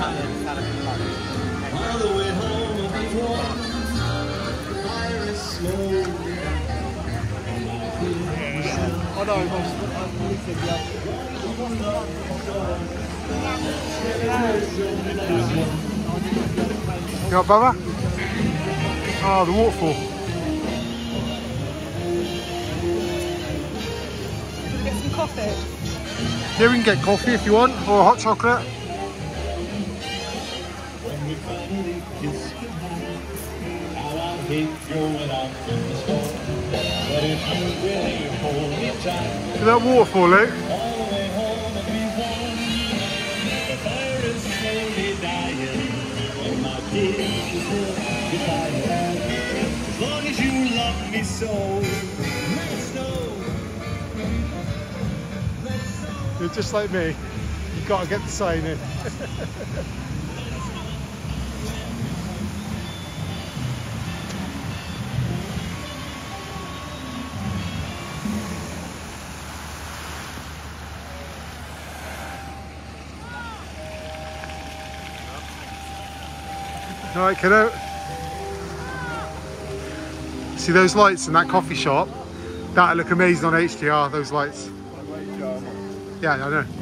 On the way home, I'll be warm. The fire is slow. Oh no, you got brother? Oh, the waterfall. Get some coffee. Yeah, we can get coffee if you want, or hot chocolate. When we finally kiss goodnight, how I hate going out in the storm. But if you really hold me tight, Look at that waterfall, Luke. all the way home I'll be warm. The fire is slowly dying, and my tears are still goodbye. As long as you love me so, let it snow. Let it snow. You're just like me. You've got to get the sign in. Alright, kiddo. See those lights in that coffee shop? That'll look amazing on HDR, those lights. Yeah, I know.